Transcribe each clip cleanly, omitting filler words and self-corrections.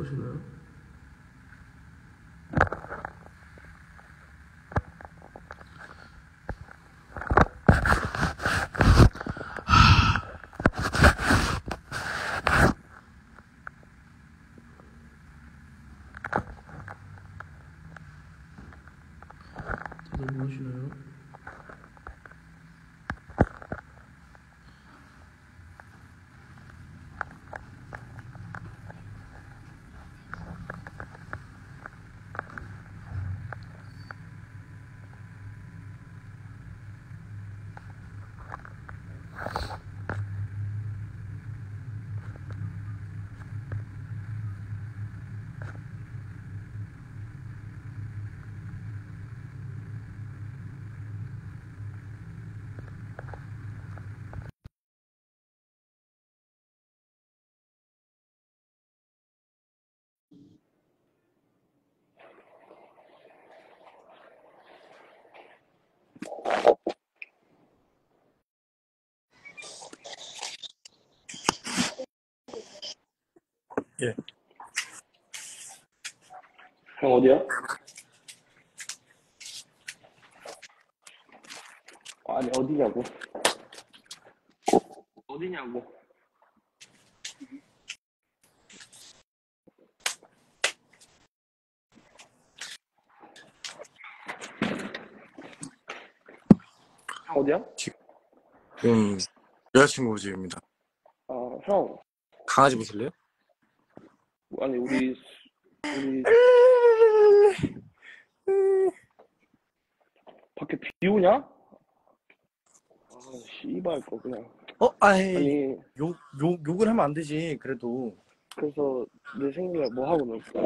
뭐 하시나요? 다들 뭐 하시나요? 예. 형 어디야? 아니 어디냐고? 어디냐고? 형 어디야? 지금 여자친구 집입니다. 아, 형. 강아지 보실래요? 아니 우리 밖에 비 오냐? 아, 씨발 거 그냥. 아이, 아니 욕을 하면 안 되지, 그래도. 그래서 내 생일에 뭐 하고 놀 거야?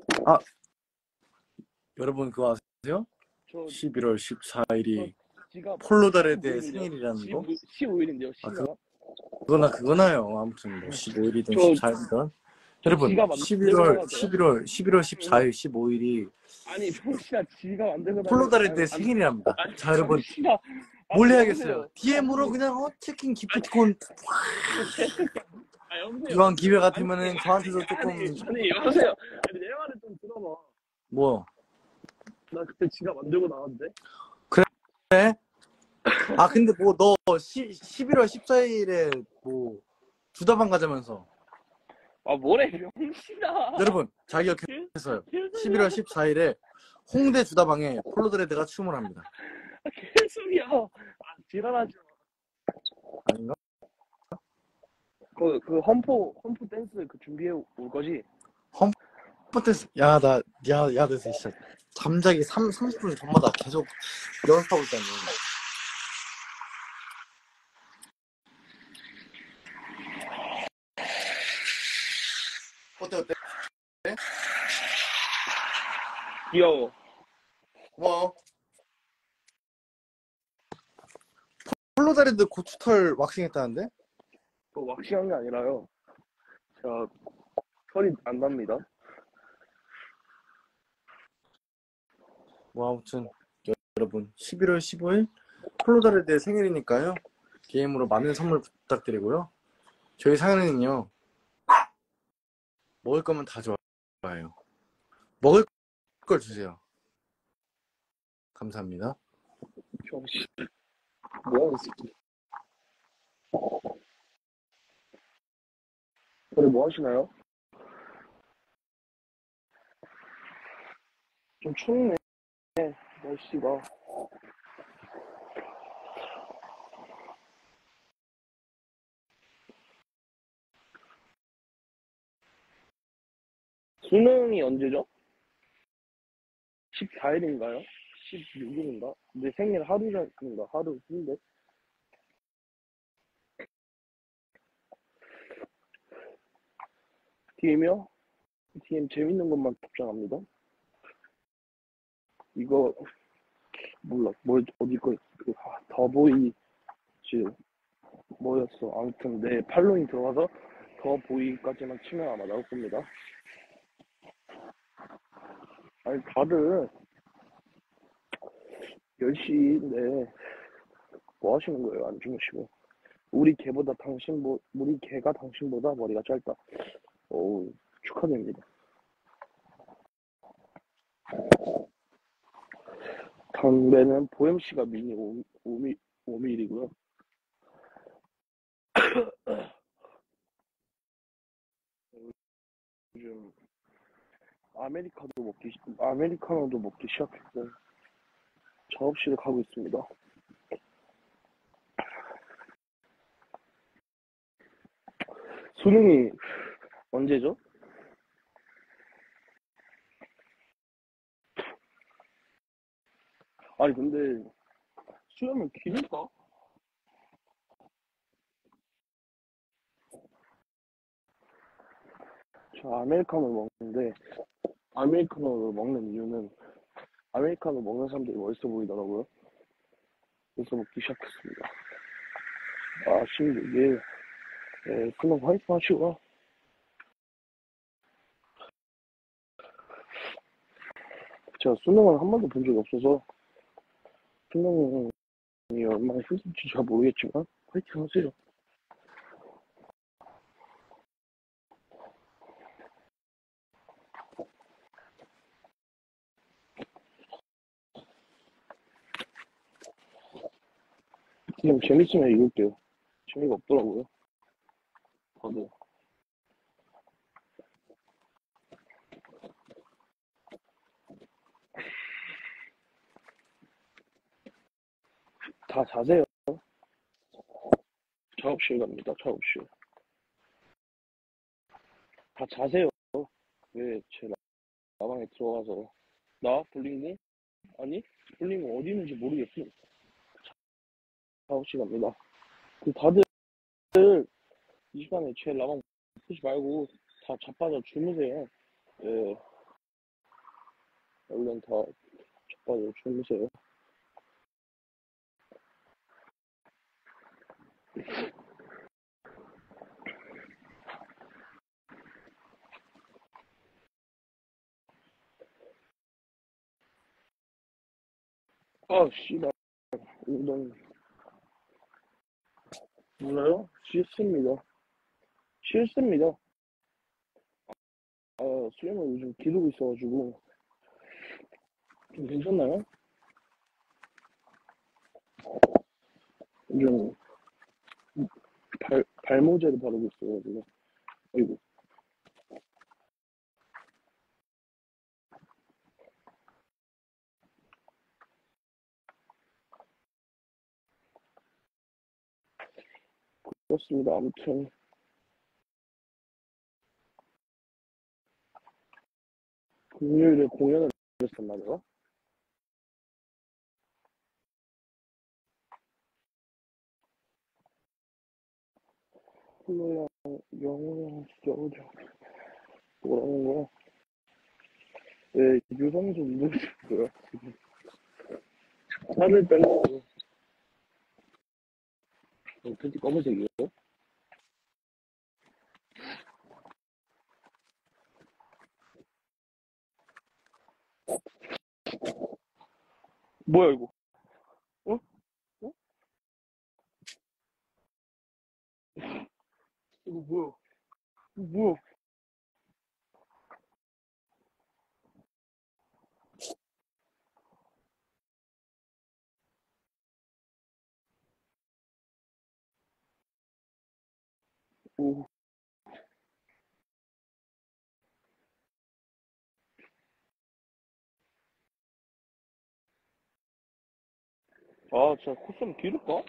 여러분, 그거 아세요? 저 11월 14일이 지갑 폴로다레드의 15일인데요? 생일이라는 거? 15일인데요, 아, 시가. 그거나요. 아무튼, 뭐, 15일이든 저 14일이든. 여러분, 지갑 안 들고 가도 돼요? 11월 14일, 15일이 아니 병신아, 지갑 안 들고 다니. 폴로다레드의 생일이랍니다. 아니 자, 여러분, 병신아. 뭘 아니, 해야겠어요? 여보세요. DM으로 그냥, 치킨, 기프티콘, 아, 여보세요. 이왕 기회 같으면은 저한테도 조금, 아니 여보세요. 아니 내 말을 좀 들어봐. 뭐, 나 그때 지갑 안 들고 나왔는데. 그래? 근데 뭐, 너 11월 14일에 뭐, 주다방 가자면서. 아 뭐래 병신아. 여러분, 잘 기억했어요. 11월 14일에 홍대 주다방에 폴로드레드가 춤을 합니다. 개소리야. 아 지랄하지 마. 아닌가? 그 험포 댄스 그 준비해 올 거지? 컴포텐스, 야, 나 진짜 잠자기 30분 전마다 계속 연습하고 있다니. 어때? 귀여워. 고마워. 폴로드레드 고추털 왁싱 했다는데? 그 왁싱한 게 아니라요. 제가 털이 안 납니다. 뭐, 아무튼, 여러분, 11월 15일 폴로드레드의 생일이니까요. 게임으로 많은 선물 부탁드리고요. 저희 사연은요, 먹을 거면 다 좋아요. 먹을 걸 주세요. 감사합니다. 병신. 뭐야 이 새끼. 오늘 뭐 하시나요? 좀 춥네 날씨가. 수능이 언제죠? 14일인가요? 16일인가? 내 생일 하루 전인가? 하루 후인데? DM이요? DM 재밌는 것만 답장합니다. 이거 몰라 어디 거 더보이 지금 뭐였어? 아무튼 내 팔로잉 들어가서 더보이까지만 치면 아마 나올 겁니다. 아니 다들 10시인데 뭐 하시는 거예요? 안 주무시고. 우리 개가 당신보다 머리가 짧다. 어우 축하드립니다. 담배는 보엠씨가 미니 5mm이고요. 요즘 아메리카노도 먹기 시작했고 작업실에 가고 있습니다. 수능이 언제죠? 아니 근데 수염은 기를까? 저 아메리카노 먹는데 아메리카노를 먹는 이유는 아메리카노 먹는 사람들이 멋있어 보이더라고요. 그래서 먹기 시작했습니다. 아 16일 수능 화이팅 하시고요. 제가 수능을 한 번도 본 적이 없어서 수능이 얼마나 힘든지 잘 모르겠지만 화이팅 하세요. 그냥 재밌으면 읽을게요. 재미가 없더라고요. 다들. 다 자세요. 작업실 갑니다. 작업실. 다 자세요. 왜 제 라방에 들어가서 나 볼링공? 아니 볼링공 어디 있는지 모르겠어. 작업실 갑니다. 다들 이 시간에 제 라방 보지 말고 다 자빠져 주무세요. 예, 얼른 다 자빠져 주무세요. 아 씨발 운동 몰라요? 싫습니다. 싫습니다. 아 수영을 요즘 기르고 있어가지고 좀 괜찮나요? 요즘 발모제를 바르고 있어가지고 아이고 그렇습니다. 아무튼 금요일에 공연을 했단 말이에요. 홀로랑 영호랑 여우정 뭐라는 거야? 네, 유성준 누구고요? 살을 빼려고 팬티 검은색이에요? 뭐야 이거? 어? 어? 이거 뭐야? 이거 뭐야? 오. 아, 진짜 콧좀 기를까?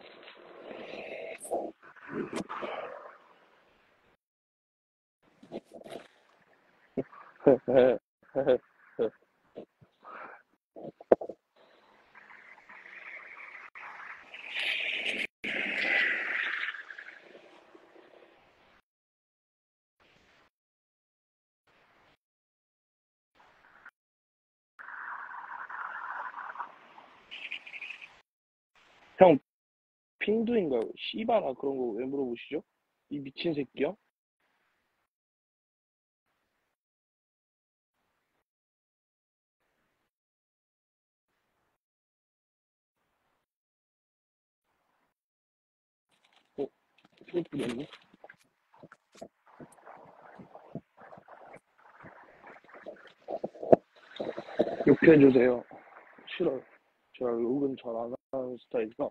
형, 핑두인가요? 씨바나 그런 거 왜 물어보시죠? 이 미친 새끼야? 어, 트로프 됐네? 욕해주세요. 싫어요. 제가 욕은 잘 안 하는 스타일이라.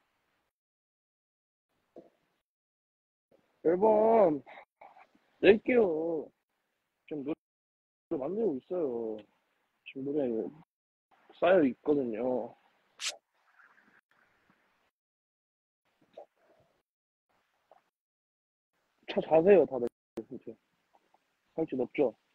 앨범 낼게요. 지금 노래 만들고 있어요. 지금 노래 쌓여 있거든요. 차 자세요, 다들. 이제 할 줄 없죠?